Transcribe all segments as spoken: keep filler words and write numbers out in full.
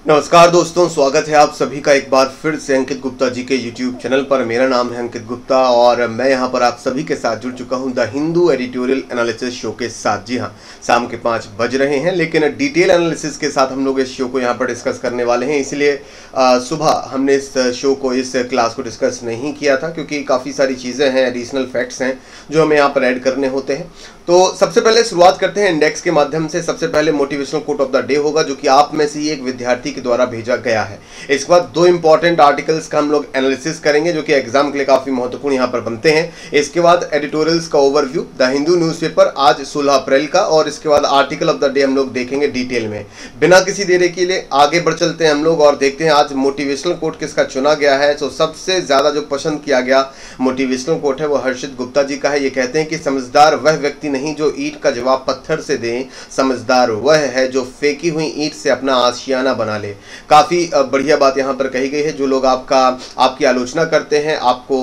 नमस्कार दोस्तों, स्वागत है आप सभी का एक बार फिर से अंकित गुप्ता जी के यूट्यूब चैनल पर। मेरा नाम है अंकित गुप्ता और मैं यहां पर आप सभी के साथ जुड़ चुका हूं the Hindu editorial analysis show के साथ। जी हां, शाम के पाँच बज रहे हैं, लेकिन डिटेल एनालिसिस के साथ हम लोग इस शो को यहां पर डिस्कस करने वाले हैं। इसलिए सुबह हमने इस शो को, इस क्लास को डिस्कस नहीं किया था, क्योंकि काफ़ी सारी चीज़ें हैं, एडिशनल फैक्ट्स हैं जो हमें यहाँ पर ऐड करने होते हैं। तो सबसे पहले शुरुआत करते हैं इंडेक्स के माध्यम से। सबसे पहले motivational quote of the day होगा, जो कि आप में से ही एक विद्यार्थी के द्वारा भेजा गया है। इसके बाद दो इंपॉर्टेंट आर्टिकल्स का हम लोग एनालिसिस करेंगे, जो कि एग्जाम के लिए काफी महत्वपूर्ण यहाँ पर बनते हैं। इसके बाद एडिटोरियल्स का ओवरव्यू, द हिंदू न्यूज़पेपर आज सोलह अप्रैल का, और इसके बाद आर्टिकल ऑफ द डे हम लोग देखेंगे डिटेल में। बिना किसी देरी के लिए आगे बढ़ चलते हैं हम लोग और देखते हैं आज मोटिवेशनल कोट किसका चुना गया है। तो सबसे ज्यादा जो पसंद किया गया मोटिवेशनल कोट है वो हर्षित गुप्ता जी का है। ये कहते हैं कि समझदार वह व्यक्ति नहीं जो ईंट का जवाब पत्थर से दे, समझदार वह है जो फेंकी हुई ईंट से अपना आशियाना बना ले। काफी बढ़िया बात यहाँ पर कही गई है। जो लोग आपका आपकी आलोचना करते हैं,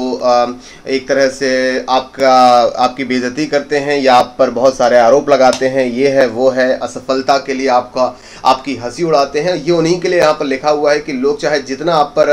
आपको एक तरह से आपका आपकी बेइज्जती करते हैं या आप पर बहुत सारे आरोप लगाते हैं, ये है वो है, असफलता के लिए आपका आपकी हंसी उड़ाते हैं, ये उन्हीं के लिए यहाँ पर लिखा हुआ है कि लोग चाहे जितना आप पर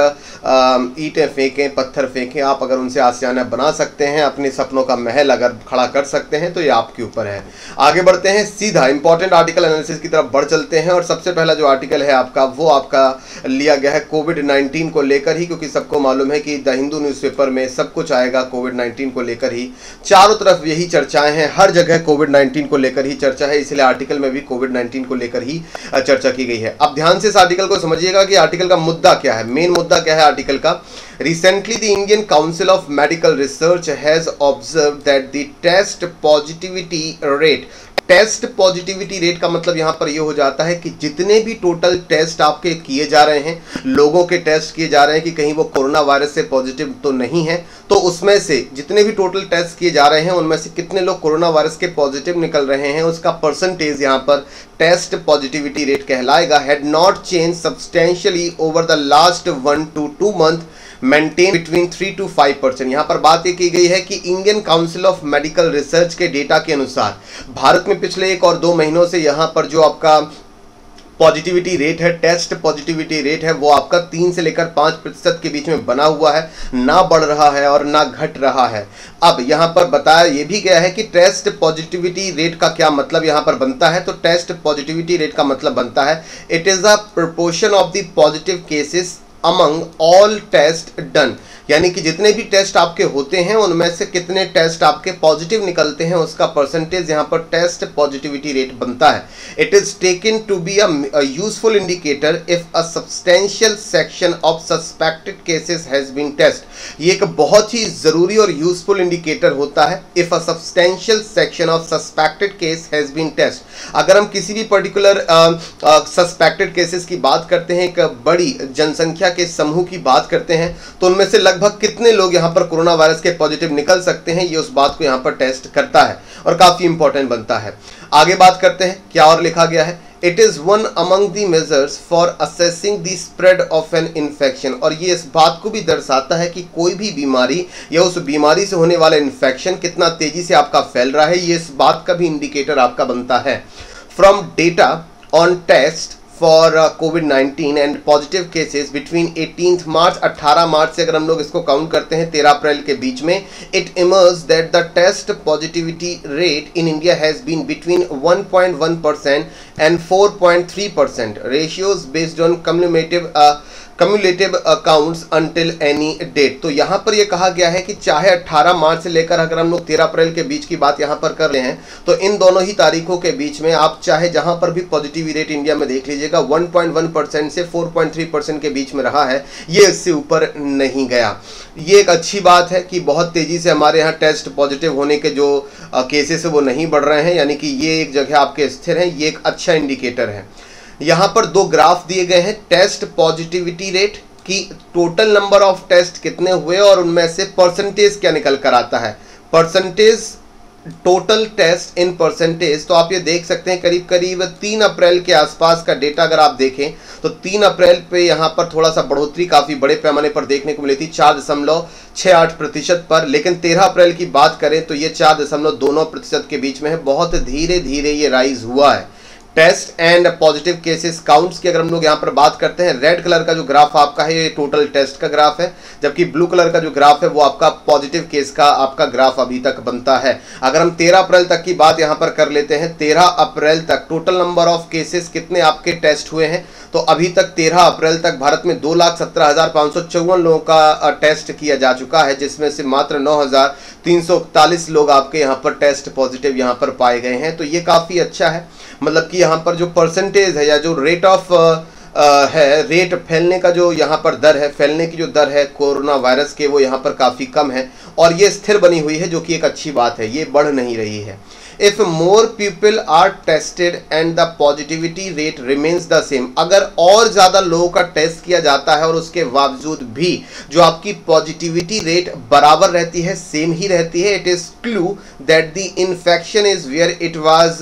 ईंटें फेंकें, पत्थर फेंकें, आप अगर उनसे आशियाना बना सकते हैं, अपने सपनों का महल अगर खड़ा कर सकते हैं, तो ये आपके ऊपर है। आगे बढ़ते हैं, सीधा इंपॉर्टेंट आर्टिकल एनालिसिस की तरफ बढ़ चलते हैं। और सबसे पहला जो आर्टिकल है आपका, वो आपका लिया गया है कोविड नाइन्टीन को लेकर ही, क्योंकि सबको मालूम है कि द हिंदू न्यूज़पेपर में सब कुछ आएगा कोविड नाइन्टीन को लेकर ही। चारों तरफ यही चर्चाएं हैं, हर जगह कोविड नाइन्टीन को लेकर ही चर्चा है, इसलिए आर्टिकल में भी कोविड नाइन्टीन को लेकर ही चर्चा की गई है। अब ध्यान से इस आर्टिकल को समझिएगा कि आर्टिकल का मुद्दा क्या है, मेन मुद्दा क्या है आर्टिकल का। Recently, the Indian Council of Medical Research has observed that the test positivity rate, test positivity rate का मतलब यहाँ पर ये हो जाता है कि जितने भी टोटल टेस्ट आपके किए जा रहे हैं, लोगों के टेस्ट किए जा रहे हैं कि कहीं वो कोरोना वायरस से पॉजिटिव तो नहीं है, तो उसमें से जितने भी टोटल टेस्ट किए जा रहे हैं उनमें से कितने लोग कोरोना वायरस के पॉजिटिव निकल रहे हैं, उसका परसेंटेज यहाँ पर टेस्ट पॉजिटिविटी रेट कहलाएगा। Had not change substantially over the last one two two month, maintain between three two five percent. यहाँ पर बात ये की गई है कि Indian council of medical research के डेटा के अनुसार भारत में पिछले एक और दो महीनों से यहाँ पर जो आपका पॉजिटिविटी रेट है, टेस्ट पॉजिटिविटी रेट है, वो आपका तीन से लेकर पाँच प्रतिशत के बीच में बना हुआ है, ना बढ़ रहा है और ना घट रहा है। अब यहाँ पर बताया ये भी गया है कि टेस्ट पॉजिटिविटी रेट का क्या मतलब यहाँ पर बनता है। तो टेस्ट पॉजिटिविटी रेट का मतलब बनता है, it is a proportion of the positive cases among all test done, यानी कि जितने भी टेस्ट आपके होते हैं उनमें से कितने टेस्ट आपके पॉजिटिव निकलते हैं, उसका परसेंटेज यहाँ पर टेस्ट पॉजिटिविटी रेट बनता है। It is taken to be a useful indicator if a substantial section of suspected cases has been test. ये एक बहुत ही जरूरी और यूजफुल इंडिकेटर होता है, if a substantial section of suspected case has been test. अगर हम किसी भी पर्टिकुलर सस्पेक्टेड केसेस की बात करते हैं, एक बड़ी जनसंख्या के समूह की बात करते हैं, तो उनमें से लगभग कितने लोग यहाँ पर कोरोना वायरस के पॉजिटिव निकल सकते हैं, ये उस बात को यहाँ पर टेस्ट करता है और काफी इंपॉर्टेंट बनता है। आगे बात करते हैं, क्या और लिखा गया है। It is one among the measures for assessing the spread of an infection, और ये इस बात को भी दर्शाता है कि कोई भी बीमारी या उस बीमारी से होने वाला इन्फेक्शन कितना तेजी से आपका फैल रहा है, ये इस बात का भी इंडिकेटर आपका बनता है। From data on test for covid nineteen and positive cases between eighteenth March, अठारह मार्च से अगर हम लोग इसको काउंट करते हैं तेरह अप्रैल के बीच में, it emerge that the test positivity rate in India has been between one point one percent and four point three percent, ratios based on cumulative cumulative accounts until any date. तो यहाँ पर ये कहा गया है कि चाहे अठारह मार्च से लेकर अगर हम लोग तेरह अप्रैल के बीच की बात यहाँ पर कर रहे हैं, तो इन दोनों ही तारीखों के बीच में आप चाहे जहाँ पर भी पॉजिटिविटी रेट इंडिया में देख लीजिएगा, वन पॉइंट वन परसेंट से फोर पॉइंट थ्री परसेंट के बीच में रहा है, ये इससे ऊपर नहीं गया। ये एक अच्छी बात है कि बहुत तेजी से हमारे यहाँ टेस्ट पॉजिटिव होने के जो केसेस है वो नहीं बढ़ रहे हैं, यानी कि ये एक जगह आपके स्थिर हैं, ये एक अच्छा इंडिकेटर है। यहाँ पर दो ग्राफ दिए गए हैं, टेस्ट पॉजिटिविटी रेट की टोटल नंबर ऑफ टेस्ट कितने हुए और उनमें से परसेंटेज क्या निकल कर आता है, percentage total test in percentage. तो आप ये देख सकते हैं करीब करीब तीन अप्रैल के आसपास का डेटा अगर आप देखें तो तीन अप्रैल पे यहाँ पर थोड़ा सा बढ़ोतरी काफ़ी बड़े पैमाने पर देखने को मिली थी, चार दशमलव छः आठ प्रतिशत पर। लेकिन तेरह अप्रैल की बात करें तो ये चार दशमलव दो नौ प्रतिशत के बीच में है, बहुत धीरे धीरे ये राइज हुआ है। Test and positive cases counts की अगर हम लोग यहाँ पर बात करते हैं, रेड कलर का जो ग्राफ आपका है ये टोटल टेस्ट का ग्राफ है, जबकि ब्लू कलर का जो ग्राफ है वो आपका पॉजिटिव केस का आपका ग्राफ अभी तक बनता है। अगर हम तेरह अप्रैल तक की बात यहाँ पर कर लेते हैं, तेरह अप्रैल तक टोटल नंबर ऑफ केसेस कितने आपके टेस्ट हुए हैं, तो अभी तक तेरह अप्रैल तक भारत में दो लाख सत्रह हजार पाँच सौ चौवन लोगों का टेस्ट किया जा चुका है, जिसमें से मात्र नौ हजार तीन सौ इकतालीस लोग आपके यहाँ पर टेस्ट पॉजिटिव यहाँ पर पाए गए हैं। तो ये काफ़ी अच्छा है, मतलब कि यहाँ पर जो परसेंटेज है या जो रेट ऑफ है, रेट फैलने का जो यहाँ पर दर है, फैलने की जो दर है कोरोना वायरस के, वो यहाँ पर काफ़ी कम है और ये स्थिर बनी हुई है, जो कि एक अच्छी बात है, ये बढ़ नहीं रही है। If more people are tested and the positivity rate remains the same, अगर और ज़्यादा लोगों का टेस्ट किया जाता है और उसके बावजूद भी जो आपकी पॉजिटिविटी रेट बराबर रहती है, सेम ही रहती है, it is clue that the infection is where it was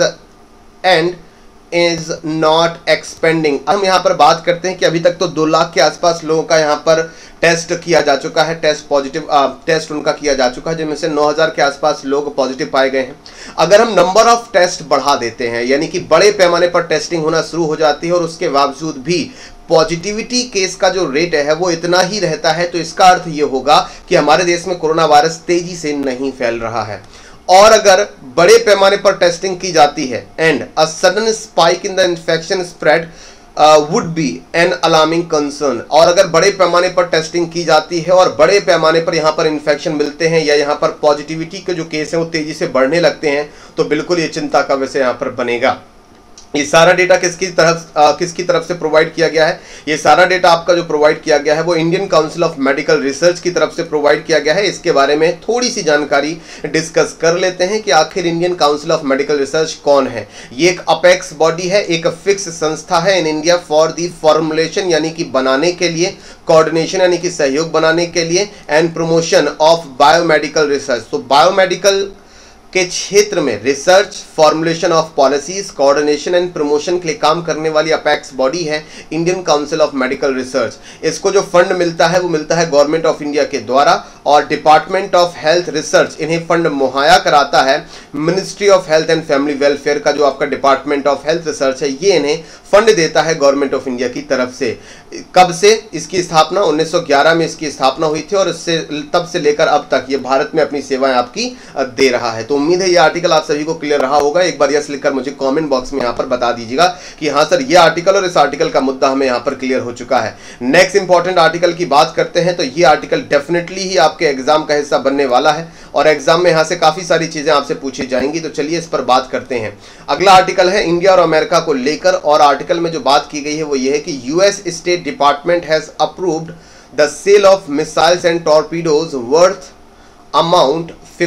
and is not expanding. हम यहाँ पर बात करते हैं कि अभी तक तो दो लाख के आसपास लोगों का यहाँ पर टेस्ट किया जा चुका है, टेस्ट पॉजिटिव टेस्ट उनका किया जा चुका है, जिनमें से नौ हज़ार के आसपास लोग पॉजिटिव पाए गए हैं। अगर हम नंबर ऑफ टेस्ट बढ़ा देते हैं, यानी कि बड़े पैमाने पर टेस्टिंग होना शुरू हो जाती है और उसके बावजूद भी पॉजिटिविटी केस का जो रेट है वो इतना ही रहता है, तो इसका अर्थ ये होगा कि हमारे देश में कोरोना वायरस तेजी से नहीं फैल रहा है। और अगर बड़े पैमाने पर टेस्टिंग की जाती है and a sudden spike in the infection spread would be an alarming concern, और अगर बड़े पैमाने पर टेस्टिंग की जाती है और बड़े पैमाने पर यहाँ पर इन्फेक्शन मिलते हैं या यहाँ पर पॉजिटिविटी के जो केस हैं वो तेजी से बढ़ने लगते हैं, तो बिल्कुल ये चिंता का विषय यहाँ पर बनेगा। ये सारा डेटा किसकी तरफ आ, किसकी तरफ से प्रोवाइड किया गया है? ये सारा डेटा आपका जो प्रोवाइड किया गया है वो Indian council of medical research की तरफ से प्रोवाइड किया गया है। इसके बारे में थोड़ी सी जानकारी डिस्कस कर लेते हैं कि आखिर Indian council of medical research कौन है। ये एक अपेक्स बॉडी है, एक फिक्स संस्था है in India for the formulation यानी कि बनाने के लिए, कोऑर्डिनेशन यानी कि सहयोग बनाने के लिए, and promotion of biomedical research. तो बायोमेडिकल के क्षेत्र में research, formulation of policies, coordination and promotion के लिए काम करने वाली अपेक्स बॉडी है Indian council of medical research. इसको जो फंड मिलता है वो मिलता है गवर्नमेंट ऑफ इंडिया के द्वारा, और डिपार्टमेंट ऑफ हेल्थ रिसर्च इन्हें फंड मुहैया कराता है। Ministry of health and family welfare का जो आपका डिपार्टमेंट ऑफ हेल्थ रिसर्च है ये इन्हें फंड देता है गवर्नमेंट ऑफ इंडिया की तरफ से। कब से इसकी स्थापना? उन्नीस सौ ग्यारह में इसकी स्थापना हुई थी और इससे तब से लेकर अब तक ये भारत में अपनी सेवाएं आपकी दे रहा है। तो उम्मीद है ये आर्टिकल आप सभी को क्लियर रहा होगा। एक बार यस लिखकर मुझे कमेंट बॉक्स में यहाँ पर बता दीजिएगा कि हाँ सर ये आर्टिकल और इस आर्टिकल का मुद्दा हमें यहाँ पर क्लियर हो चुका है। नेक्स्ट इंपॉर्टेंट आर्टिकल की बात करते हैं तो ये आर्टिकल डेफिनेटली ही आपके एग्जाम का हिस्सा बनने वाला है और एग्जाम में यहाँ से काफी सारी चीजें आपसे पूछी जाएंगी। तो चलिए इस पर बात करते हैं। अगला आर्टिकल है इंडिया और अमेरिका को लेकर, और आर्टिकल में जो बात की गई है वो ये है कि US state department has approved the sale of missiles and torpedoes worth amount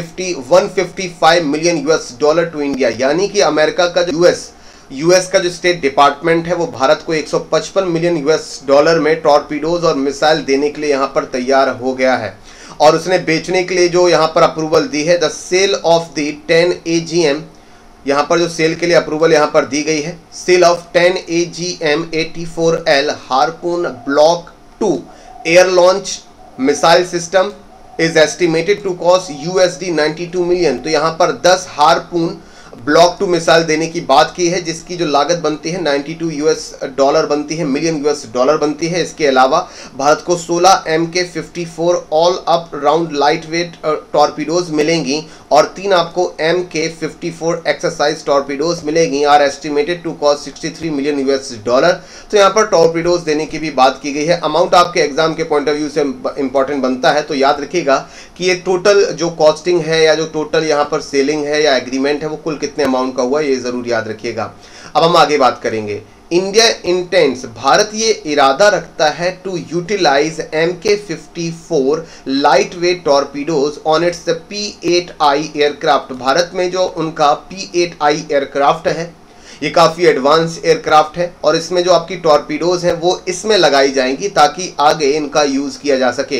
one fifty five million US dollar to India. यानी कि अमेरिका का जो यूएस यूएस का जो स्टेट डिपार्टमेंट है वो भारत को एक सौ पचपन मिलियन यूएस डॉलर में टॉर्पीडोज और मिसाइल देने के लिए यहाँ पर तैयार हो गया है, और उसने बेचने के लिए जो यहाँ पर अप्रूवल दी है, the sale of the ten A G M, यहाँ पर जो सेल के लिए अप्रूवल यहाँ पर दी गई है, sale of ten A G M eighty four L harpoon block two air launch missile system is estimated to cost USD ninety two million. तो यहाँ पर दस हार्पून ब्लॉक टू मिसाइल देने की बात की है, जिसकी जो लागत बनती है बानवे यूएस डॉलर बनती है, मिलियन यूएस डॉलर बनती है। इसके अलावा भारत को सोलह M K fifty four all up round light weight torpedoes मिलेंगी और तीन आपको M K fifty four exercise torpedoes मिलेंगी, are estimated to cost sixty three million US dollar. तो यहाँ पर टॉर्पीडोज देने की भी बात की गई है। अमाउंट आपके एग्जाम के पॉइंट ऑफ व्यू से इंपॉर्टेंट बनता है, तो याद रखिएगा कि ये टोटल जो कॉस्टिंग है या जो टोटल यहाँ पर सेलिंग है या एग्रीमेंट है वो कुल कितने अमाउंट का हुआ, ये जरूर याद रखिएगा। अब हम आगे बात करेंगे। इंडिया इंटेंट्स, भारत ये इरादा रखता है to utilise M K fifty four light weight torpedoes on its P eight I aircraft. भारत में जो उनका पी एट आई एयरक्राफ्ट है ये काफ़ी एडवांस एयरक्राफ्ट है और इसमें जो आपकी टॉर्पीडोज हैं वो इसमें लगाई जाएंगी ताकि आगे इनका यूज़ किया जा सके।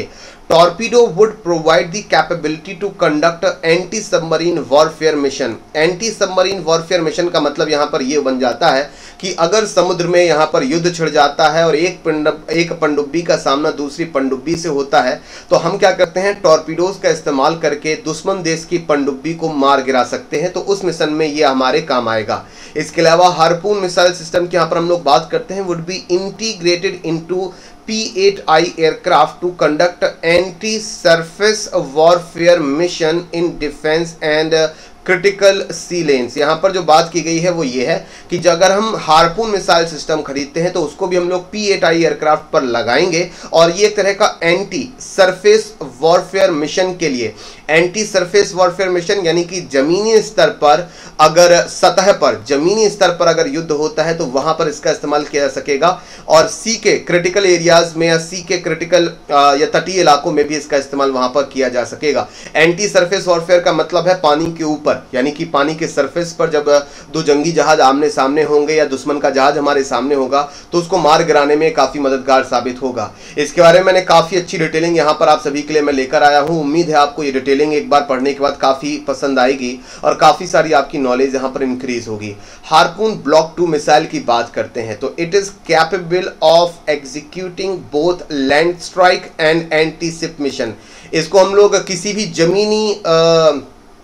Torpedo would provide the capability to conduct anti submarine warfare mission. Anti submarine warfare mission का मतलब यहाँ पर यह बन जाता है कि अगर समुद्र में यहाँ पर युद्ध छिड़ जाता है और एक पंडुब एक पनडुब्बी का सामना दूसरी पनडुब्बी से होता है, तो हम क्या करते हैं, टॉर्पीडोज का इस्तेमाल करके दुश्मन देश की पनडुब्बी को मार गिरा सकते हैं। तो उस मिशन में ये हमारे काम आएगा। इसके अलावा हार्पून मिसाइल सिस्टम की यहाँ पर हम लोग बात करते हैं, would be integrated into P eight I aircraft to conduct anti-surface warfare mission in defense and critical sea lanes. यहाँ पर जो बात की गई है वो ये है कि अगर हम हार्पून मिसाइल सिस्टम खरीदते हैं तो उसको भी हम लोग P एट I एयरक्राफ्ट पर लगाएंगे और ये एक तरह का एंटी सरफेस वॉरफेयर मिशन के लिए, एंटी सरफेस वॉरफेयर मिशन यानी कि जमीनी स्तर पर, अगर सतह पर जमीनी स्तर पर अगर युद्ध होता है तो वहां पर इसका इस्तेमाल किया जा सकेगा और सी के क्रिटिकल एरियाज में या सी के क्रिटिकल या तटीय इलाकों में भी इसका इस्तेमाल वहां पर किया जा सकेगा। एंटी सरफेस वॉरफेयर का मतलब है पानी के ऊपर, यानी कि पानी के सरफेस पर जब दो जंगी जहाज आमने सामने होंगे या दुश्मन का जहाज हमारे सामने होगा तो उसको मार गिराने में काफी मददगार साबित होगा। इसके बारे में मैंने काफी अच्छी डिटेलिंग यहाँ पर आप सभी के लिए मैं लेकर आया हूँ। उम्मीद है आपको ये डिटेलिंग एक बार पढ़ने के बाद काफी पसंद आएगी और काफी सारी आपकी नॉलेज यहाँ पर इंक्रीज होगी। हार्पून ब्लॉक टू मिसाइल की बात करते हैं तो it is capable of executing both land strike and anti ship mission. इसको हम लोग किसी भी जमीनी आ,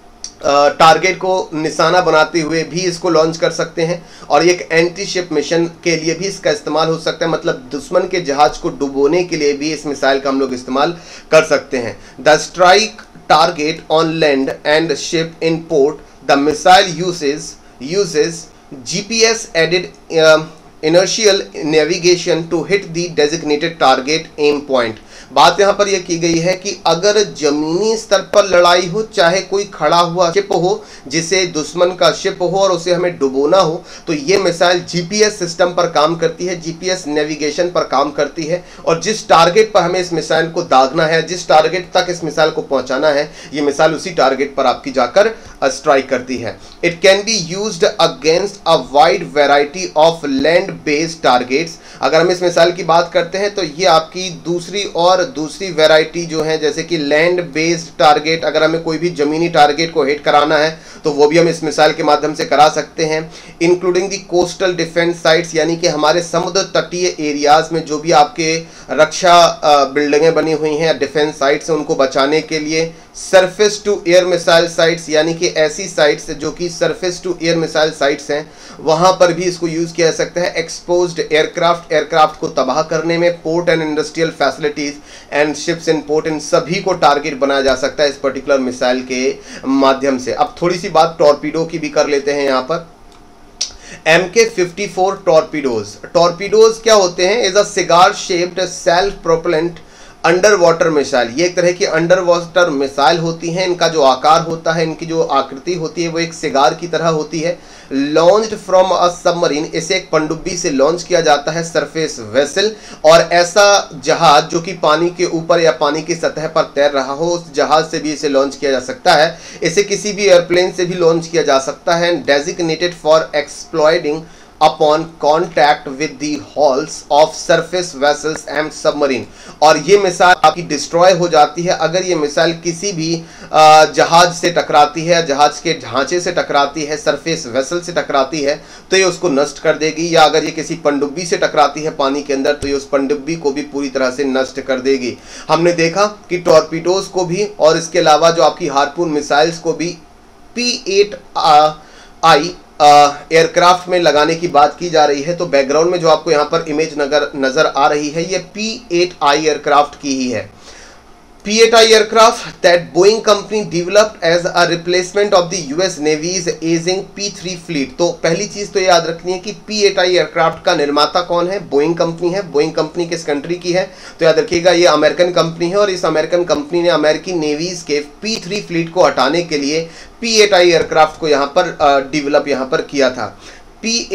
टारगेट को निशाना बनाते हुए भी इसको लॉन्च कर सकते हैं और एक एंटी शिप मिशन के लिए भी इसका इस्तेमाल हो सकता है, मतलब दुश्मन के जहाज को डुबोने के लिए भी इस मिसाइल का हम लोग इस्तेमाल कर सकते हैं। The strike target on land and ship in port, the missile uses uses GPS aided inertial navigation to hit the designated target aim point. बात यहाँ पर यह की गई है कि अगर जमीनी स्तर पर लड़ाई हो, चाहे कोई खड़ा हुआ शिप हो जिसे दुश्मन का शिप हो और उसे हमें डुबोना हो, तो ये मिसाइल जीपीएस सिस्टम पर काम करती है, जीपीएस नेविगेशन पर काम करती है और जिस टारगेट पर हमें इस मिसाइल को दागना है, जिस टारगेट तक इस मिसाइल को पहुंचाना है, ये मिसाइल उसी टारगेट पर आपकी जाकर स्ट्राइक करती है। It can be used against a wide variety of land based targets. अगर हम इस मिसाइल की बात करते हैं तो ये आपकी दूसरी और दूसरी वैरायटी जो है, जैसे कि लैंड बेस्ड टारगेट, अगर हमें कोई भी जमीनी टारगेट को हिट कराना है तो वो भी हम इस मिसाइल के माध्यम से करा सकते हैं। Including the coastal defence sites, यानी कि हमारे समुद्र तटीय एरियाज में जो भी आपके रक्षा बिल्डिंगें बनी हुई हैं, डिफेंस साइट्स हैं, उनको बचाने के लिए। Surface to air missile sites, यानी कि ऐसी साइट्स जो कि surface to air missile sites हैं, वहां पर भी इसको यूज किया जा सकता है। एक्सपोज्ड एयरक्राफ्ट, एयरक्राफ्ट को तबाह करने में। Port and industrial facilities and ships in port, इन सभी को टारगेट बनाया जा सकता है इस पर्टिकुलर मिसाइल के माध्यम से। अब थोड़ी सी बात टॉर्पीडो की भी कर लेते हैं यहाँ पर। M K fifty four torpedoes. Torpedoes क्या होते हैं? Is a cigar shaped self propellant under water missile. ये एक तरह की अंडर वाटर मिसाइल होती हैं। इनका जो आकार होता है, इनकी जो आकृति होती है वो एक सिगार की तरह होती है। लॉन्च्ड फ्रॉम अ सबमरीन, इसे एक पनडुब्बी से लॉन्च किया जाता है, सरफेस वेसल। और ऐसा जहाज जो कि पानी के ऊपर या पानी की सतह पर तैर रहा हो, उस जहाज से भी इसे लॉन्च किया जा सकता है। इसे किसी भी एयरप्लेन से भी लॉन्च किया जा सकता है। Designated for exploding upon contact with the hulls of surface vessels and submarine. और ये मिसाइल आपकी डिस्ट्रॉय हो जाती है अगर ये मिसाइल किसी भी जहाज से टकराती है, जहाज के ढांचे से टकराती है, सरफेस वेसल से टकराती है तो ये उसको नष्ट कर देगी। या अगर ये किसी पनडुब्बी से टकराती है पानी के अंदर तो ये उस पनडुब्बी को भी पूरी तरह से नष्ट कर देगी। हमने देखा कि टॉर्पीडोज को भी और इसके अलावा जो आपकी हार्पून मिसाइल्स को भी पी एट आई एयरक्राफ्ट में लगाने की बात की जा रही है। तो बैकग्राउंड में जो आपको यहाँ पर इमेज नगर नजर आ रही है ये पी एट आई एयरक्राफ्ट की ही है। P eight I aircraft that Boeing company developed as a replacement of the U S Navy's aging P three fleet। तो पहली चीज तो याद रखनी है कि P एट I एयरक्राफ्ट का निर्माता कौन है? बोइंग कंपनी है। बोइंग कंपनी किस कंट्री की है? तो याद रखिएगा ये अमेरिकन कंपनी है और इस अमेरिकन कंपनी ने अमेरिकी नेवीज के P थ्री फ्लीट को हटाने के लिए P एट I एयरक्राफ्ट को यहाँ पर डेवलप यहाँ पर किया था। P एट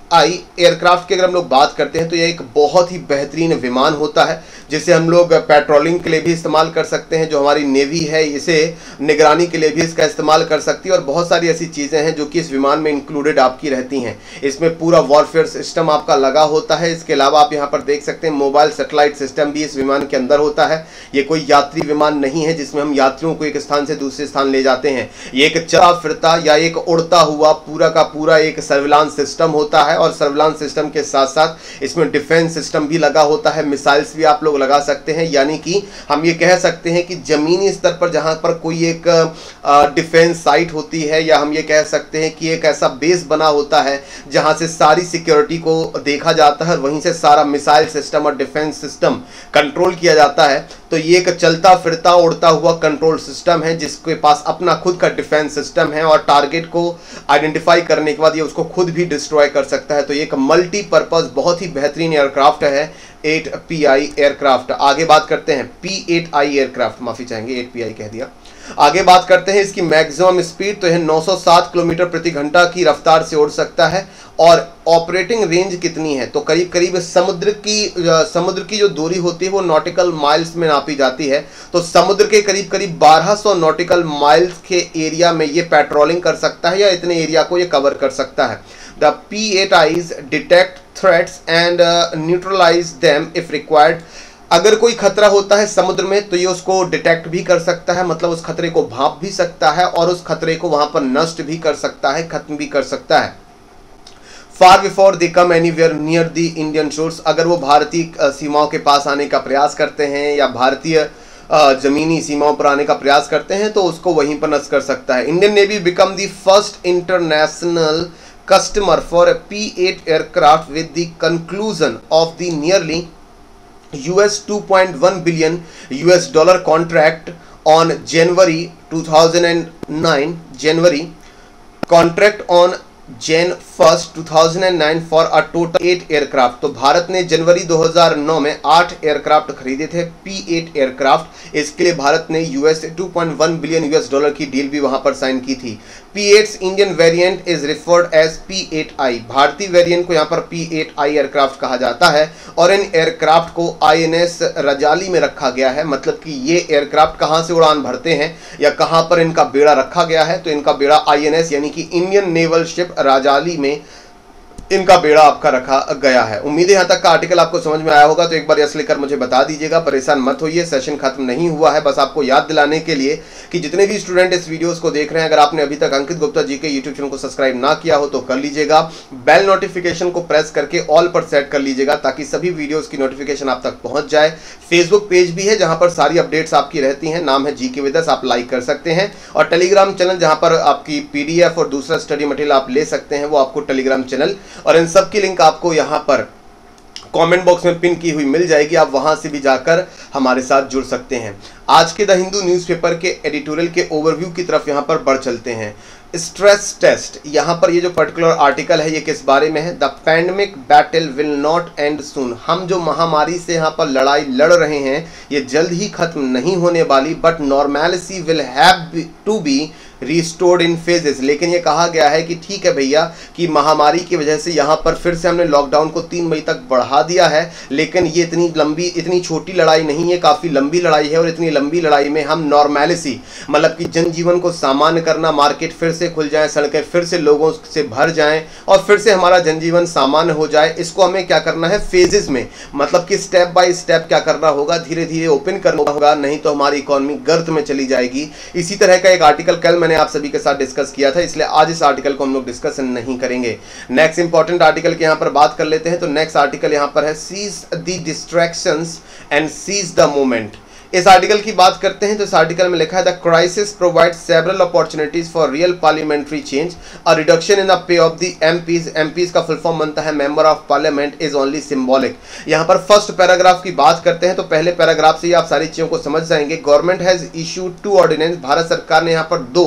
आई एयरक्राफ्ट की अगर हम लोग बात करते हैं तो यह एक बहुत ही बेहतरीन विमान होता है जिसे हम लोग पेट्रोलिंग के लिए भी इस्तेमाल कर सकते हैं। जो हमारी नेवी है इसे निगरानी के लिए भी इसका इस्तेमाल कर सकती है और बहुत सारी ऐसी चीज़ें हैं जो कि इस विमान में इंक्लूडेड आपकी रहती हैं। इसमें पूरा वॉरफेयर सिस्टम आपका लगा होता है। इसके अलावा आप यहाँ पर देख सकते हैं मोबाइल सेटेलाइट सिस्टम भी इस विमान के अंदर होता है। ये कोई यात्री विमान नहीं है जिसमें हम यात्रियों को एक स्थान से दूसरे स्थान ले जाते हैं। ये एक चला फिरता या एक उड़ता हुआ पूरा का पूरा एक सर्विलांस सिस्टम होता है और सर्विलांस सिस्टम के साथ साथ इसमें डिफेंस सिस्टम भी लगा होता है। मिसाइल्स भी आप लोग लगा सकते हैं, यानी कि हम ये कह सकते हैं कि जमीनी स्तर पर जहां पर कोई एक डिफेंस साइट होती है या हम ये कह सकते हैं कि एक ऐसा बेस बना होता है जहां से सारी सिक्योरिटी को देखा जाता है और वहीं से सारा मिसाइल सिस्टम और डिफेंस सिस्टम कंट्रोल किया जाता है। तो ये एक चलता फिरता उड़ता हुआ कंट्रोल सिस्टम है जिसके पास अपना खुद का डिफेंस सिस्टम है और टारगेट को आइडेंटिफाई करने के बाद ये उसको खुद भी डिस्ट्रॉय कर सकता है। तो ये एक मल्टीपर्पज बहुत ही बेहतरीन एयरक्राफ्ट है एट पी आई एयरक्राफ्ट। आगे बात करते हैं पी एट आई एयरक्राफ्ट, माफी चाहेंगे एट पी आई कह दिया। आगे बात करते हैं इसकी मैक्सिमम स्पीड तो है नौ सौ सात किलोमीटर प्रति घंटा की रफ्तार से उड़ सकता है। और ऑपरेटिंग रेंज कितनी है तो करीब करीब समुद्र की समुद्र की जो दूरी होती है वो नॉटिकल माइल्स में नापी जाती है। तो समुद्र के करीब करीब बारह सौ नॉटिकल माइल्स के एरिया में ये पेट्रोलिंग कर सकता है या इतने एरिया को ये कवर कर सकता है। The P eight Is detect threats and neutralise them if required. अगर कोई खतरा होता है समुद्र में तो ये उसको डिटेक्ट भी कर सकता है, मतलब उस खतरे को भांप भी सकता है और उस खतरे को वहां पर नष्ट भी कर सकता है, खत्म भी कर सकता है। Far before they come anywhere near the Indian shores. अगर वो भारतीय सीमाओं के पास आने का प्रयास करते हैं या भारतीय जमीनी सीमाओं पर आने का प्रयास करते हैं तो उसको वहीं पर नष्ट कर सकता है। Indian navy become the first international customer for a P eight aircraft with the conclusion of the nearly U S two point one billion U S dollar contract on January two thousand nine January contract on Jan first two thousand nine for a total eight aircraft. तो भारत ने जनवरी दो हज़ार नौ में आठ aircraft खरीदे थे P eight aircraft. इसके लिए भारत ने US two point one billion US dollar की डील भी वहां पर साइन की थी। P eight Indian variant is referred as P eight I. भारतीय वेरिएंट को यहाँ पर पी एट आई एयरक्राफ्ट कहा जाता है और इन एयरक्राफ्ट को आई एन एस रजाली में रखा गया है। मतलब कि ये एयरक्राफ्ट कहाँ से उड़ान भरते हैं या कहाँ पर इनका बेड़ा रखा गया है तो इनका बेड़ा आई एन एस यानी कि इंडियन नेवल शिप रजाली में इनका बेड़ा आपका रखा गया है। उम्मीद है यहाँ तक का आर्टिकल आपको समझ में आया होगा। तो एक बार यस लिखकर मुझे बता दीजिएगा, परेशान मत होइए, सेशन खत्म नहीं हुआ है। बस आपको याद दिलाने के लिए कि जितने भी स्टूडेंट इस वीडियोस को देख रहे हैं, अगर आपने अभी तक अंकित गुप्ता जी के यूट्यूब चैनल को सब्सक्राइब ना किया हो तो कर लीजिएगा। बेल नोटिफिकेशन को प्रेस करके ऑल पर सेट कर लीजिएगा ताकि सभी वीडियोज की नोटिफिकेशन आप तक पहुंच जाए। फेसबुक पेज भी है जहां पर सारी अपडेट्स आपकी रहती हैं, नाम है जी के विद अस, आप लाइक कर सकते हैं। और टेलीग्राम चैनल जहां पर आपकी पीडीएफ और दूसरा स्टडी मटेरियल आप ले सकते हैं वो आपको टेलीग्राम चैनल और इन सब की लिंक आपको यहां पर कमेंट बॉक्स में पिन की हुई मिल जाएगी। आप वहां से भी जाकर हमारे साथ जुड़ सकते हैं। आज के द हिंदू न्यूज़पेपर के एडिटोरियल के ओवरव्यू की तरफ यहां पर बढ़ चलते हैं। स्ट्रेस टेस्ट, यहां पर ये जो पर्टिकुलर आर्टिकल है ये किस बारे में है? The pandemic battle will not end soon. हम जो महामारी से यहां पर लड़ाई लड़ रहे हैं ये जल्द ही खत्म नहीं होने वाली, but normality will have to be restored in phases. लेकिन ये कहा गया है कि ठीक है भैया कि महामारी की वजह से यहाँ पर फिर से हमने लॉकडाउन को तीन मई तक बढ़ा दिया है, लेकिन ये इतनी लंबी इतनी छोटी लड़ाई नहीं है, काफ़ी लंबी लड़ाई है। और इतनी लंबी लड़ाई में हम नॉर्मैलिटी मतलब कि जनजीवन को सामान्य करना, मार्केट फिर से खुल जाए, सड़कें फिर से लोगों से भर जाएं और फिर से हमारा जनजीवन सामान्य हो जाए, इसको हमें क्या करना है फेजेस में, मतलब कि स्टेप बाय स्टेप क्या करना होगा, धीरे धीरे ओपन करना होगा, नहीं तो हमारी इकॉनमी गर्त में चली जाएगी। इसी तरह का एक आर्टिकल कल मैंने आप सभी के साथ डिस्कस किया था, इसलिए आज इस आर्टिकल को हम लोग डिस्कस नहीं करेंगे। नेक्स्ट इंपॉर्टेंट आर्टिकल के यहां पर बात कर लेते हैं। तो नेक्स्ट आर्टिकल यहां पर है seize the distractions and seize the moment. इस आर्टिकल की बात करते हैं तो इस आर्टिकल में लिखा है the crisis provide several opportunities for real parliamentary change, a reduction in the pay of the MPs. MPs का फुल फॉर्म बनता है member of parliament is only symbolic. यहां पर फर्स्ट पैराग्राफ की बात करते हैं तो पहले पैराग्राफ से ही आप सारी चीजों को समझ जाएंगे। Government has issued two ordinance, भारत सरकार ने यहां पर दो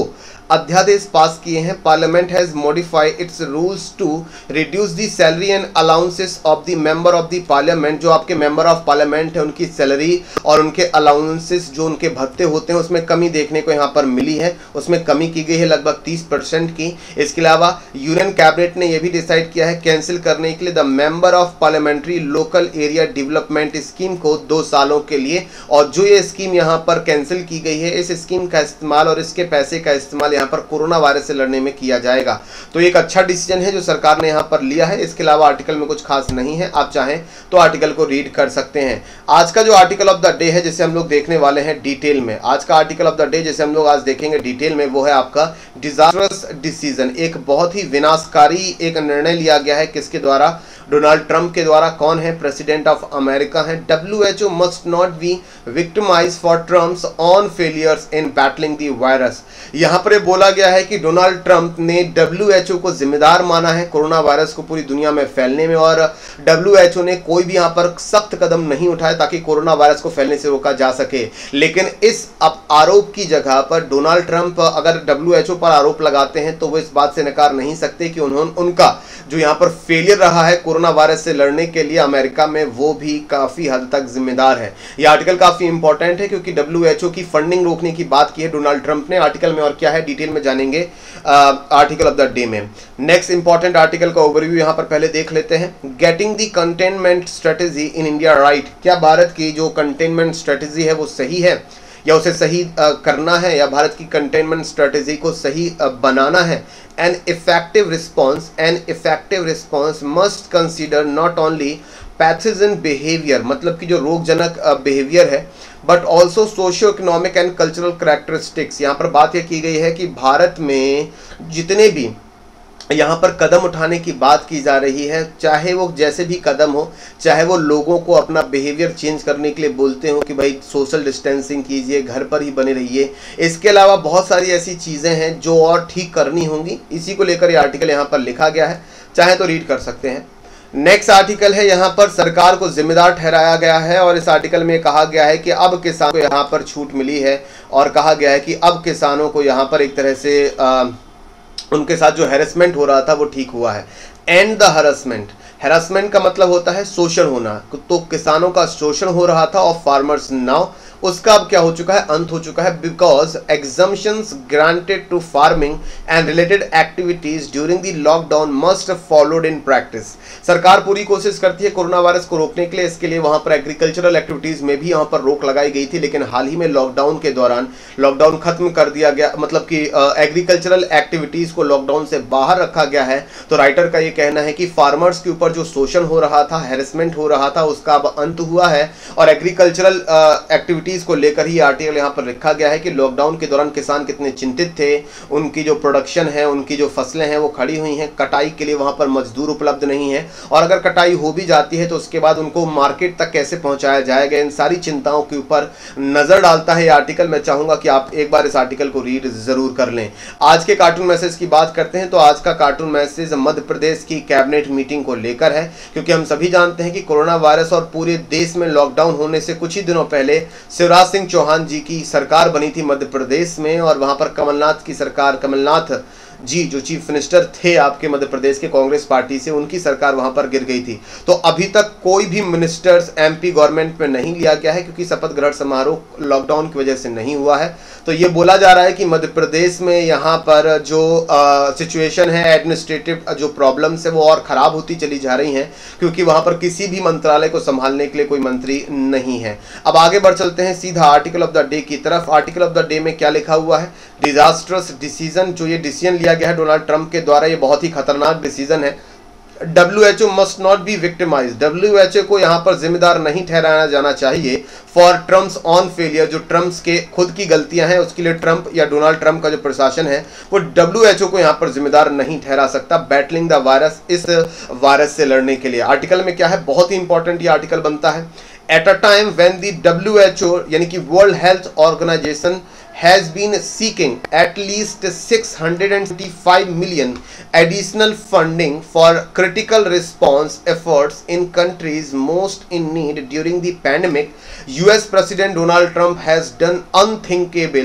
अध्यादेश पास किए हैं। Parliament has modified its rules to reduce the salary and allowances of the member of the parliament. जो आपके मेंबर ऑफ पार्लियामेंट है उनकी सैलरी और उनके अलाउंसेस जो उनके भत्ते होते हैं उसमें कमी देखने को यहाँ पर मिली है, उसमें कमी की गई है लगभग तीस परसेंट की। इसके अलावा यूनियन कैबिनेट ने यह भी डिसाइड किया है कैंसिल करने के लिए the member of parliamentary local area development scheme को दो सालों के लिए। और जो ये स्कीम यहाँ पर कैंसिल की गई है, इस स्कीम का इस्तेमाल और इसके पैसे का इस्तेमाल यहाँ पर कोरोना वायरस से लड़ने में किया जाएगा। तो एक अच्छा डिसीजन है जो सरकार ने यहाँ पर लिया है। इसके अलावा आर्टिकल में कुछ खास नहीं है, आप चाहें तो आर्टिकल को रीड कर सकते हैं। आज का जो आर्टिकल ऑफ द डे है जिसे हम लोग देखने वाले हैं डिटेल में, आज का आर्टिकल ऑफ द डे जिसे हम लोग आज देखेंगे डिटेल में, वो है आपका डिजास्टरस डिसीजन। एक बहुत ही विनाशकारी एक निर्णय लिया गया है, किसके द्वारा? डोनाल्ड ट्रंप के द्वारा। कौन है? प्रेसिडेंट ऑफ अमेरिका है। W H O must not be victimise for Trump's own failures in battling the virus. यहाँ पर बोला गया है कि डोनाल्ड ट्रंप ने डब्ल्यू एच ओ को जिम्मेदार माना है कोरोना वायरस को पूरी दुनिया में फैलने में, और डब्ल्यू एच ओ ने कोई भी यहाँ पर सख्त कदम नहीं उठाए ताकि कोरोना वायरस को फैलने से रोका जा सके। लेकिन इस आरोप की जगह पर डोनाल्ड ट्रंप अगर डब्ल्यू एच ओ पर आरोप लगाते हैं तो वो इस बात से नकार नहीं सकते कि उन्होंने उनका जो यहाँ पर फेलियर रहा है कोरोना वायरस से लड़ने के लिए अमेरिका में, वो भी काफी हद तक जिम्मेदार है। यह आर्टिकल काफी इंपॉर्टेंट है क्योंकि डब्ल्यू एच ओ की फंडिंग रोकने की बात की है डोनाल्ड ट्रंप ने। आर्टिकल में और क्या है डिटेल में जानेंगे आर्टिकल ऑफ द डे में। नेक्स्ट इंपॉर्टेंट आर्टिकल का ओवरव्यू यहाँ पर पहले देख लेते हैं। Getting the containment strategy in India right. क्या भारत की जो कंटेनमेंट स्ट्रेटेजी है वो सही है या उसे सही uh, करना है, या भारत की कंटेनमेंट स्ट्रेटेजी को सही uh, बनाना है? An effective response an effective response must consider not only pathogen behaviour, मतलब कि जो रोगजनक बिहेवियर है, but also socio economic and cultural characteristics. यहाँ पर बात यह की गई है कि भारत में जितने भी यहाँ पर कदम उठाने की बात की जा रही है, चाहे वो जैसे भी कदम हो, चाहे वो लोगों को अपना बिहेवियर चेंज करने के लिए बोलते हो कि भाई सोशल डिस्टेंसिंग कीजिए, घर पर ही बने रहिए, इसके अलावा बहुत सारी ऐसी चीज़ें हैं जो और ठीक करनी होंगी। इसी को लेकर ये आर्टिकल यहाँ पर लिखा गया है, चाहे तो रीड कर सकते हैं। नेक्स्ट आर्टिकल है, यहाँ पर सरकार को जिम्मेदार ठहराया गया है और इस आर्टिकल में कहा गया है कि अब किसानों को यहाँ पर छूट मिली है और कहा गया है कि अब किसानों को यहाँ पर एक तरह से आ, उनके साथ जो हैरेसमेंट हो रहा था वो ठीक हुआ है। एंड द हैरेसमेंट, हैरेसमेंट का मतलब होता है शोषण होना, तो किसानों का शोषण हो रहा था ऑफ फार्मर्स नाउ, उसका अब क्या हो चुका है? अंत हो चुका है। Because exemptions granted to farming and related activities during the lockdown must followed in practice. सरकार पूरी कोशिश करती है कोरोना वायरस को रोकने के लिए, इसके लिए वहां पर एग्रीकल्चरल एक्टिविटीज में भी यहाँ पर रोक लगाई गई थी, लेकिन हाल ही में लॉकडाउन के दौरान लॉकडाउन खत्म कर दिया गया, मतलब कि एग्रीकल्चरल एक्टिविटीज को लॉकडाउन से बाहर रखा गया है। तो राइटर का ये कहना है कि फार्मर्स के ऊपर जो शोषण हो रहा था, हैरेसमेंट हो रहा था, उसका अब अंत हुआ है और एग्रीकल्चरल एक्टिविटीज को लेकर ही आर्टिकल यहाँ पर लिखा गया है कि लॉकडाउन के दौरान किसान कितने चिंतित थे, उनकी जो प्रोडक्शन है, उनकी जो फसलें हैं वो खड़ी हुई हैं, कटाई के लिए वहां पर मजदूर उपलब्ध नहीं है, और अगर कटाई हो भी जाती है तो उसके बाद उनको मार्केट तक कैसे पहुंचाया जाएगा, इन सारी चिंताओं के ऊपर नजर डालता है ये आर्टिकल। मैं चाहूंगा कि आप एक बार इस आर्टिकल को रीड जरूर कर लें। आज के कार्टून मैसेज की बात करते हैं तो आज का कार्टून मैसेज मध्य प्रदेश की कैबिनेट मीटिंग को लेकर है, क्योंकि हम सभी जानते हैं कि कोरोना वायरस और पूरे देश में लॉकडाउन होने से कुछ ही दिनों पहले शिवराज सिंह चौहान जी की सरकार बनी थी मध्य प्रदेश में, और वहां पर कमलनाथ की सरकार, कमलनाथ जी जो चीफ मिनिस्टर थे आपके मध्य प्रदेश के कांग्रेस पार्टी से, उनकी सरकार वहां पर गिर गई थी। तो अभी तक कोई भी मिनिस्टर्स एमपी गवर्नमेंट में नहीं लिया गया है क्योंकि शपथ ग्रहण समारोह लॉकडाउन की वजह से नहीं हुआ है। तो ये बोला जा रहा है कि मध्य प्रदेश में यहाँ पर जो सिचुएशन है, एडमिनिस्ट्रेटिव जो प्रॉब्लम्स है वो और खराब होती चली जा रही हैं, क्योंकि वहां पर किसी भी मंत्रालय को संभालने के लिए कोई मंत्री नहीं है। अब आगे बढ़ चलते हैं सीधा आर्टिकल ऑफ द डे की तरफ। आर्टिकल ऑफ द डे में क्या लिखा हुआ है? डिजास्टरस डिसीजन, जो ये डिसीजन लिया गया है डोनाल्ड ट्रंप के द्वारा, ये बहुत ही खतरनाक डिसीजन है। W H O must not be victimise, W H O को यहाँ पर जिम्मेदार नहीं ठहराया जाना चाहिए फॉर ट्रम्प्स ऑन फेलियर, जो ट्रम्प्स के खुद की गलतियां हैं उसके लिए ट्रंप या डोनाल्ड ट्रंप का जो प्रशासन है वो डब्ल्यू एच ओ को यहाँ पर जिम्मेदार नहीं ठहरा सकता बैटलिंग द वायरस, इस वायरस से लड़ने के लिए। आर्टिकल में क्या है, बहुत ही इंपॉर्टेंट ये आर्टिकल बनता है। At a time when the W H O यानी कि world health organisation has been seeking at least six hundred twenty-five million additional funding for critical response efforts in countries most in need during the pandemic, U S President Donald Trump has done unthinkable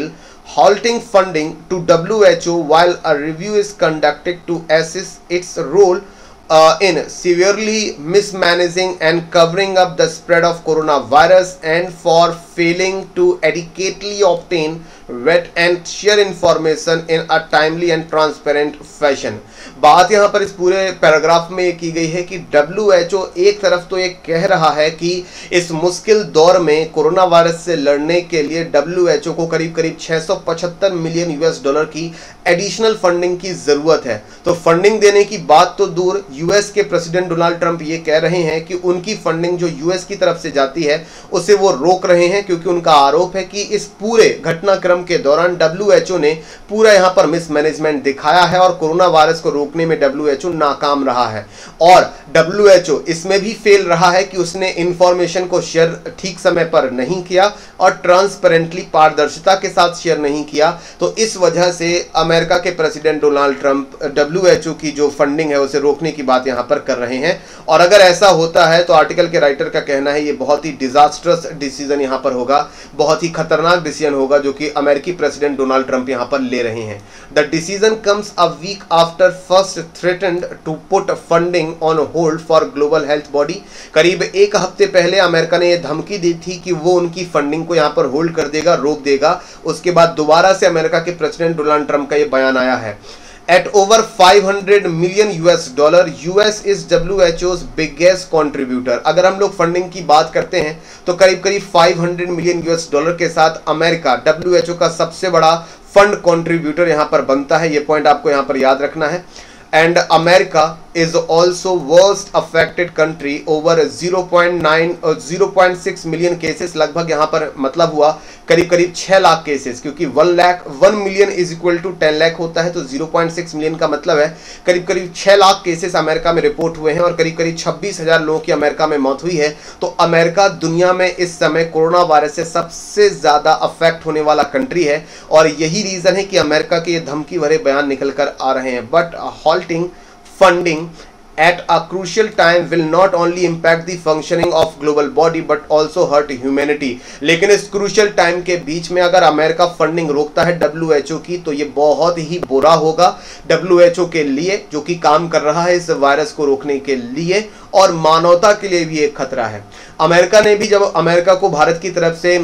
halting funding to W H O while a review is conducted to assess its role uh, in severely mismanaging and covering up the spread of coronavirus and for failing to adequately obtain wet and share information in a timely and transparent fashion। बात यहाँ पर इस पूरे paragraph में ये की गई है कि डब्ल्यू एच ओ एक तरफ तो ये कह रहा है कि इस मुश्किल दौर में कोरोना वायरस से लड़ने के लिए डब्ल्यू एच ओ को करीब करीब छह सौ पचहत्तर मिलियन यूएस डॉलर की एडिशनल फंडिंग की जरूरत है। तो फंडिंग देने की बात तो दूर, यूएस के प्रेसिडेंट डोनाल्ड ट्रंप ये कह रहे हैं कि उनकी फंडिंग जो यूएस की तरफ से जाती है उसे वो रोक रहे हैं, क्योंकि उनका आरोप है कि इस पूरे घटनाक्रम के दौरान डब्ल्यू एच ओ ने पूरा यहाँ पर मिसमैनेजमेंट दिखाया है और कोरोना वायरस को रोकने में डब्ल्यू एच ओ नाकाम रहा है। और डब्ल्यू एच ओ इसमें भी फेल रहा है कि उसने इंफॉर्मेशन को शेयर ठीक समय पर नहीं किया और ट्रांसपेरेंटली पारदर्शिता के साथ शेयर नहीं किया। तो इस वजह से अमेरिका के president Donald Trump W H O की जो फंडिंग है उसे रोकने की बात यहां पर कर रहे हैं। और अगर ऐसा होता है तो आर्टिकल के राइटर का कहना है ये बहुत ही डिजास्टरस डिसीजन यहां पर होगा, बहुत ही खतरनाक डिसीजन होगा जो कि अमेरिकी प्रेसिडेंट डोनाल्ड ट्रंप यहां पर ले रहे हैं। The decision comes a week after first threatened to put funding on hold for global health body. करीब एक हफ्ते पहले अमेरिका ने यह धमकी दी थी कि वो उनकी फंडिंग को यहां पर होल्ड कर देगा, रोक देगा। उसके बाद दोबारा से अमेरिका के प्रेसिडेंट डोनाल्ड ट्रंप का यह बयान आया है। At over five hundred million U S dollar, U S is W H O's biggest contributor। अगर हम लोग फंडिंग की बात करते हैं तो करीब करीब पाँच सौ मिलियन यूएस डॉलर के साथ अमेरिका डब्ल्यू एच ओ का सबसे बड़ा फंड कंट्रीब्यूटर यहां पर बनता है। ये पॉइंट आपको यहां पर याद रखना है। And America is also worst affected country over zero point nine और zero point six million cases, लगभग यहाँ पर मतलब हुआ करीब करीब छह लाख केसेस, क्योंकि one lakh one million is equal to ten lakh होता है। तो zero point six मिलियन का मतलब है करीब करीब छह लाख केसेस अमेरिका में रिपोर्ट हुए हैं और करीब करीब छब्बीस हजार लोगों की अमेरिका में मौत हुई है। तो अमेरिका दुनिया में इस समय कोरोना वायरस से सबसे ज्यादा अफेक्ट होने वाला कंट्री है और यही रीजन है कि अमेरिका के ये धमकी भरे बयान निकल कर आ रहे हैं। But halting funding at a crucial time will not only impact the functioning of global body but also hurt humanity। लेकिन इस crucial time के बीच में अगर अमेरिका फंडिंग रोकता है डब्ल्यू एच ओ की तो ये बहुत ही बुरा होगा डब्ल्यू एच ओ के लिए, जो कि काम कर रहा है इस वायरस को रोकने के लिए, और मानवता के लिए भी एक खतरा है। अमेरिका ने भी, जब अमेरिका को भारत की तरफ से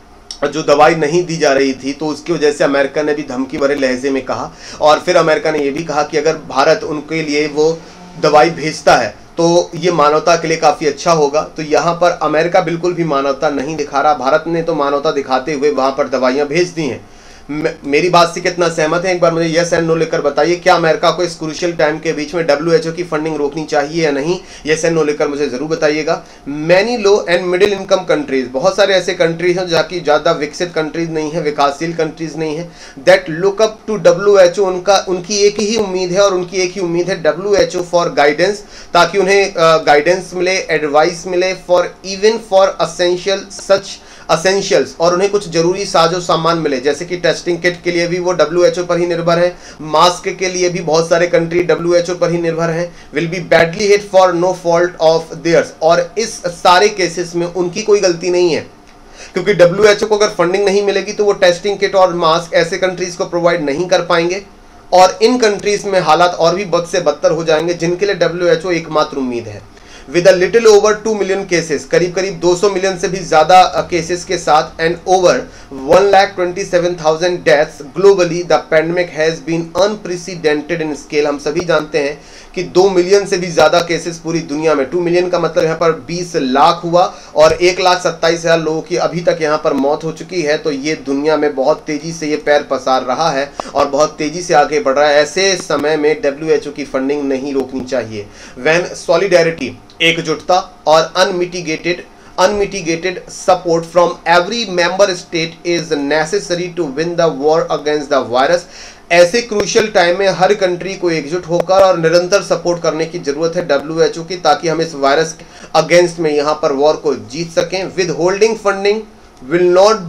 जो दवाई नहीं दी जा रही थी तो उसकी वजह से अमेरिका ने भी धमकी भरे लहजे में कहा, और फिर अमेरिका ने यह भी कहा कि अगर भारत उनके लिए वो दवाई भेजता है तो ये मानवता के लिए काफ़ी अच्छा होगा। तो यहाँ पर अमेरिका बिल्कुल भी मानवता नहीं दिखा रहा, भारत ने तो मानवता दिखाते हुए वहाँ पर दवाइयाँ भेज दी हैं। मेरी बात से कितना सहमत है, एक बार मुझे यस एंड नो लेकर बताइए। क्या अमेरिका को इस क्रूशियल टाइम के बीच में डब्ल्यू एच ओ की फंडिंग रोकनी चाहिए या नहीं? यस एंड नो लेकर मुझे जरूर बताइएगा। Many low and middle income countries, बहुत सारे ऐसे कंट्रीज हैं जाकि ज़्यादा विकसित कंट्रीज नहीं है, विकासशील कंट्रीज नहीं है, that look up to W H O. उनका उनकी एक ही उम्मीद है और उनकी एक ही उम्मीद है W H O for guidance, ताकि उन्हें गाइडेंस uh, मिले, एडवाइस मिले for even for essential such essentials, और उन्हें कुछ जरूरी साजो सामान मिले, जैसे कि टेस्टिंग किट के लिए भी वो डब्ल्यू एच ओ पर ही निर्भर है, मास्क के लिए भी बहुत सारे कंट्री डब्ल्यू एच ओ पर ही निर्भर हैं। Will be badly hit for no fault of theirs, और इस सारे केसेस में उनकी कोई गलती नहीं है, क्योंकि डब्ल्यू एच ओ को अगर फंडिंग नहीं मिलेगी तो वो टेस्टिंग किट और मास्क ऐसे कंट्रीज को प्रोवाइड नहीं कर पाएंगे, और इन कंट्रीज में हालात और भी बद से बदतर हो जाएंगे जिनके लिए डब्ल्यू एच ओ एकमात्र उम्मीद है। With a little over two million cases, करीब करीब दो सौ मिलियन से भी ज्यादा केसेस के साथ, and over one lakh twenty seven thousand deaths globally, the pandemic has been unprecedented in scale. हम सभी जानते हैं कि दो मिलियन से भी ज्यादा केसेस पूरी दुनिया में, टू मिलियन का मतलब यहाँ पर बीस लाख हुआ, और एक लाख सत्ताईस हजार लोगों की अभी तक यहाँ पर मौत हो चुकी है। तो ये दुनिया में बहुत तेजी से ये पैर पसार रहा है और बहुत तेजी से आगे बढ़ रहा है। ऐसे समय में डब्ल्यू एच ओ की फंडिंग नहीं रोकनी चाहिए। व्हेन सॉलिडेरिटी, एकजुटता, और unmitigated unmitigated support from every member state is necessary to win the war against the virus। ऐसे क्रूशियल टाइम में हर कंट्री को एकजुट होकर और निरंतर सपोर्ट करने की जरूरत है डब्ल्यू एच ओ की, ताकि हम इस वायरस अगेंस्ट में यहाँ पर वॉर को जीत सकें। Withholding funding will not be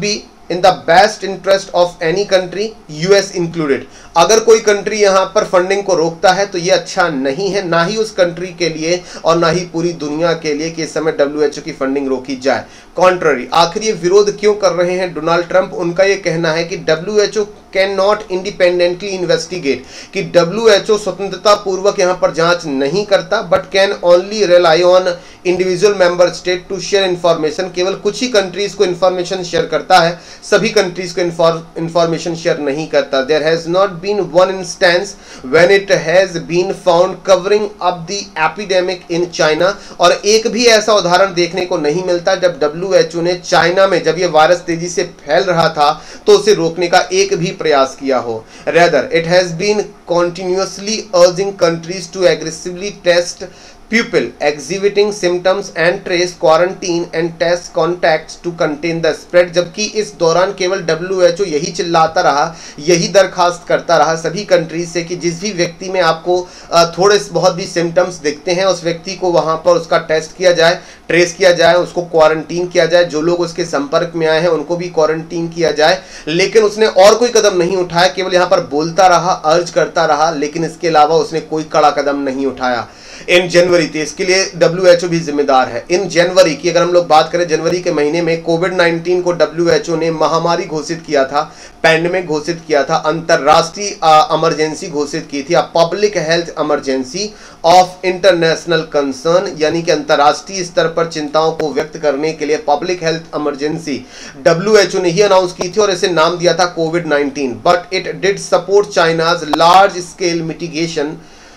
in the best interest of any country, US included. अगर कोई कंट्री यहां पर फंडिंग को रोकता है तो ये अच्छा नहीं है, ना ही उस कंट्री के लिए और ना ही पूरी दुनिया के लिए कि इस समय डब्ल्यूएचओ की फंडिंग रोकी जाए। कॉन्ट्ररी, आखिर ये विरोध क्यों कर रहे हैं डोनाल्ड ट्रंप? उनका ये कहना है कि WHO can not independently investigate, कि डब्ल्यूएचओ स्वतंत्रता पूर्वक यहां पर जांच नहीं करता, but can only rely on individual member state to share information. केवल कुछ ही कंट्रीज को इंफॉर्मेशन शेयर करता है, सभी कंट्रीज को इंफॉर्मेशन शेयर नहीं करता। There has not been one instance when it has been found covering up the epidemic in China, और एक भी ऐसा उदाहरण देखने को नहीं मिलता जब डब्ल्यूएचओ ने चाइना में, जब ये वायरस तेजी से फैल रहा था, तो उसे रोकने का एक भी प्रयास किया हो। Rather it has been continuously urging countries to aggressively test people exhibiting symptoms and trace, quarantine and test contacts to contain the spread। जबकि इस दौरान केवल डब्ल्यूएचओ यही चिल्लाता रहा, यही दरखास्त करता रहा सभी कंट्रीज से कि जिस भी व्यक्ति में आपको थोड़े बहुत भी सिम्टम्स दिखते हैं, उस व्यक्ति को वहां पर उसका टेस्ट किया जाए, ट्रेस किया जाए, उसको क्वारंटीन किया जाए, जो लोग उसके संपर्क में आए हैं उनको भी क्वारंटीन किया जाए। लेकिन उसने और कोई कदम नहीं उठाया, केवल यहां पर बोलता रहा, अर्ज करता रहा, लेकिन इसके अलावा उसने कोई कड़ा कदम नहीं उठाया। इन जनवरी थी, इसके लिए डब्ल्यूएचओ भी जिम्मेदार है। इन जनवरी की अगर हम लोग बात करें, जनवरी के महीने में कोविड नाइनटीन को डब्ल्यूएचओ ने महामारी घोषित किया था, पैंडेमिक घोषित किया था, अंतरराष्ट्रीय इमरजेंसी घोषित की थी, public health emergency of international concern, यानी कि अंतरराष्ट्रीय स्तर पर चिंताओं को व्यक्त करने के लिए पब्लिक हेल्थ इमरजेंसी डब्ल्यूएचओ ने ही अनाउंस की थी और इसे नाम दिया था Covid nineteen. But it did support China's large scale mitigation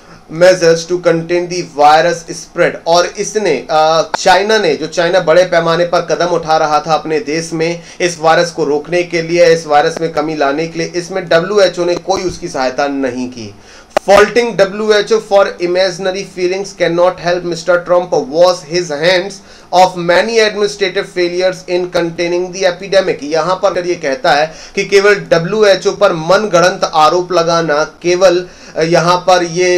measures to contain the virus spread, और इसने चाइना ने, जो चाइना बड़े पैमाने पर कदम उठा रहा था अपने देश में इस वायरस को रोकने के लिए, इस वायरस में कमी लाने के लिए, इसमें डब्ल्यूएचओ ने कोई उसकी सहायता नहीं की। Faulting W H O for imaginary feelings cannot help Mister Trump wash his hands of many administrative failures in containing the epidemic। यहाँ पर ये कहता है कि केवल डब्ल्यू एच ओ पर मनगढ़ंत आरोप लगाना केवल यहाँ पर ये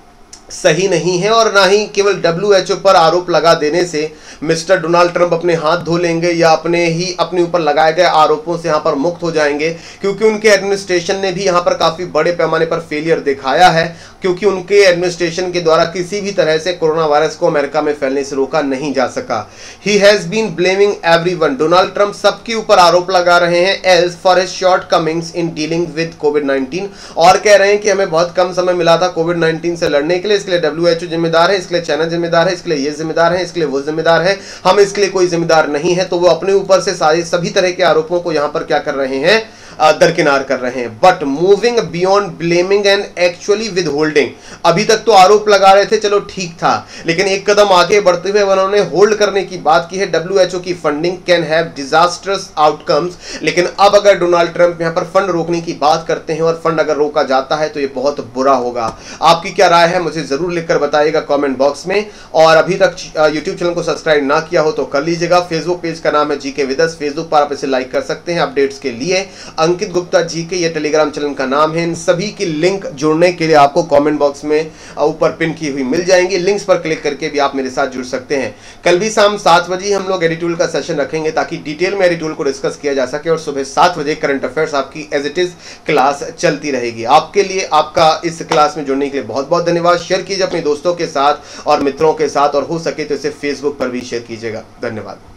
सही नहीं है, और ना ही केवल डब्ल्यूएचओ पर आरोप लगा देने से मिस्टर डोनाल्ड ट्रंप अपने हाथ धो लेंगे या अपने ही अपने ऊपर लगाए गए आरोपों से यहाँ पर मुक्त हो जाएंगे, क्योंकि उनके एडमिनिस्ट्रेशन ने भी यहाँ पर काफी बड़े पैमाने पर फेलियर दिखाया है, क्योंकि उनके एडमिनिस्ट्रेशन के द्वारा किसी भी तरह से कोरोना वायरस को अमेरिका में फैलने से रोका नहीं जा सका। He has been blaming everyone, Donald Trump सबके ऊपर आरोप लगा रहे हैं else for his shortcomings in dealing with Covid nineteen, और कह रहे हैं कि हमें बहुत कम समय मिला था कोविड नाइनटीन से लड़ने के लिए, इसके लिए डब्ल्यूएचओ जिम्मेदार है, इसके लिए चाइना जिम्मेदार है, इसके लिए ये जिम्मेदार है, इसके लिए वो जिम्मेदार है, हम इसके लिए कोई जिम्मेदार नहीं है। तो वो अपने ऊपर से सारे सभी तरह के आरोपों को यहां पर क्या कर रहे हैं, दरकिनार कर रहे हैं। But moving beyond blaming and actually withholding, अभी तक तो आरोप लगा रहे थे, चलो ठीक था, लेकिन एक कदम आगे बढ़ते हुए उन्होंने होल्ड करने की बात की है। डब्ल्यूएचओ की funding can have disasters outcomes, लेकिन अब अगर डोनाल्ड ट्रंप यहां पर फंड रोकने की बात करते हैं और फंड अगर रोका जाता है तो ये बहुत बुरा होगा। आपकी क्या राय है मुझे जरूर लिखकर बताइएगा कमेंट बॉक्स में, और अभी तक यूट्यूब चैनल को सब्सक्राइब ना किया हो तो कर लीजिएगा। फेसबुक पेज का नाम है जीके विद अस, फेसबुक पर आप इसे लाइक कर सकते हैं अपडेट्स के लिए। अंकित गुप्ता जी के ये टेलीग्राम चैनल का नाम है। इन सभी की लिंक जोड़ने के लिए आपको कमेंट बॉक्स में ऊपर पिन की हुई मिल जाएंगी, लिंक्स पर क्लिक करके भी आप मेरे साथ जुड़ सकते हैं। कल भी शाम सात बजे हम लोग एडिटूल का सेशन रखेंगे ताकि डिटेल में एडिटूल को डिस्कस किया जा सके, और सुबह सात बजे करंट अफेयर्स आपकी एज इट इज क्लास चलती रहेगी। आपके लिए आपका इस क्लास में जुड़ने के लिए बहुत बहुत धन्यवाद। शेयर कीजिए अपने दोस्तों के साथ और मित्रों के साथ, और हो सके तो इसे फेसबुक पर भी शेयर कीजिएगा। धन्यवाद।